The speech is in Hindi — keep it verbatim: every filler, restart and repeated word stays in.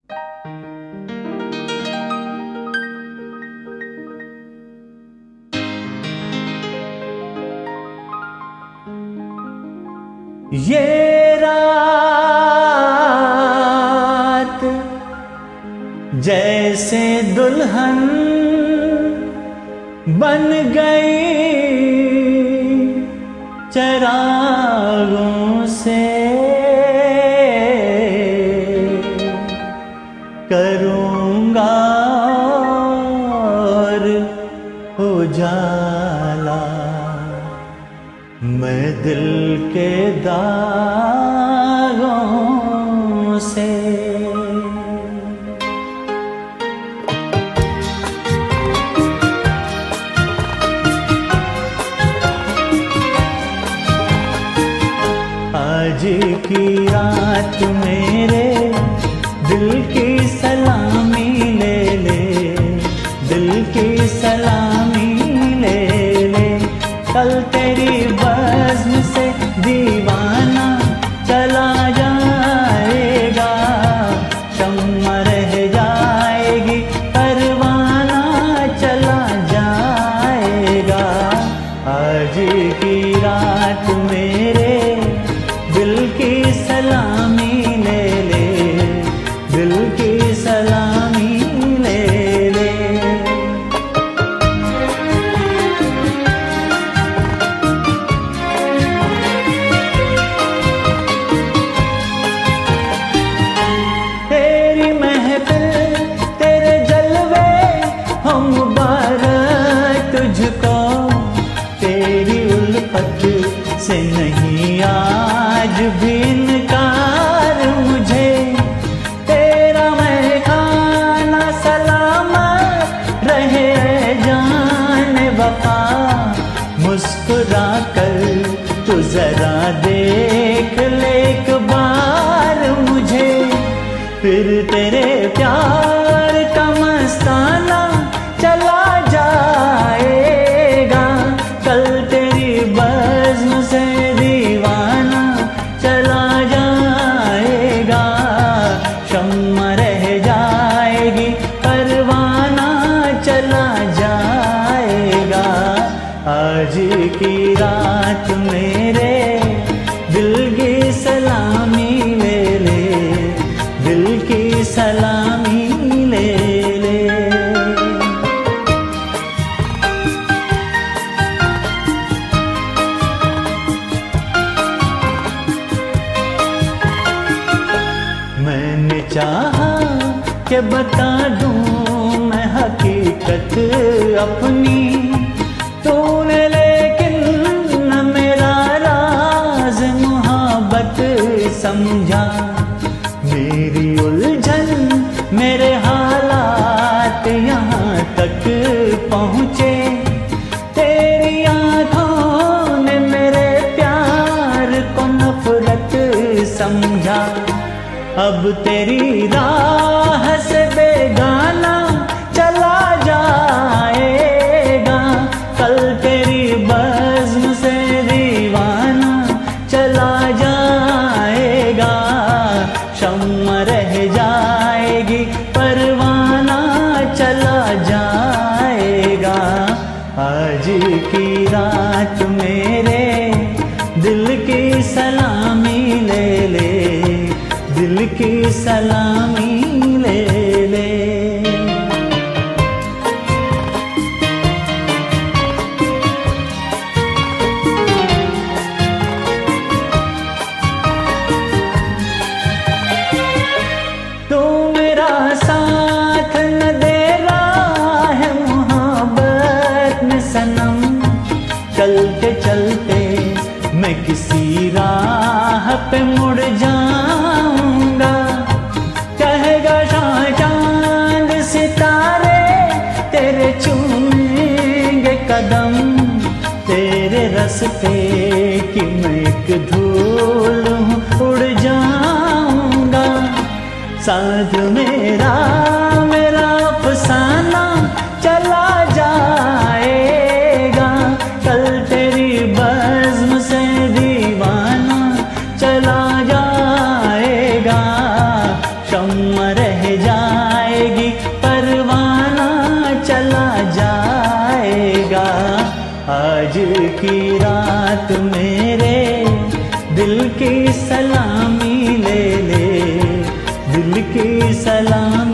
ये रात जैसे दुल्हन बन गई चिरागों से, करूंगा और उजाला मैं दिल के दागों से। आज की रात मेरे दिल की सलामी ले ले, दिल की सलामी ले ले। कल तेरी बज़्म से दीवाना चला जाएगा, शम्मा रह जाएगी परवाना चला जाएगा। आज की रात मेरे दिल की सलामी ले ले, दिल की सलामी ले ले। तेरी महफिल तेरे जलवे हो मुबारक तुझको, तेरी उल्फत से नहीं आज भी इनकार मुझे। तेरा मैं खाना सलामत रहे जान वफा, मुस्कुरा कर तू जरा देख ले एक बार मुझे। फिर तेरे प्यार का मस्ताना चला जाएगा, कल तेरी बज़्म से दीवाना चला जाएगा। शम्मा रह जाएगी परवाना चला जाएगा। आज की रात मेरे दिल की सलामी ले ले, दिल की सलामी ले ले। मैंने चाहा कि बता दूं मैं हकीकत अपनी, तूने लेकिन न मेरा राज मोहब्बत समझा। मेरी उलझन मेरे हालात यहाँ तक पहुँचे, तेरी आँखों ने मेरे प्यार को नफरत समझा। अब तेरी राह से बेगाना चला जाएगा, कल तेरी बज़्म से दीवाना चला जाएगा। शम्मा रह जाएगी परवाना चला जाएगा। आज की रात मेरे दिल की सलामी ले ले, दिल की सलामी ले ले। तू मेरा साथ न दे रहा है मोहब्बत में सनम, चलते चलते मैं किसी राह पे मुड़ जाऊंगा। कहेगा शाह चांद सितारे तेरे चूमेंगे कदम, तेरे रास्ते की मैं एक धूल हूँ उड़ जाऊंगा। साथ मेरा मेरा अफसाना चला जाएगा, कल तेरी बज़्म से दीवाना चला जाएगा। शम्मा रह दिल की सलामी ले ले, दिल की सलामी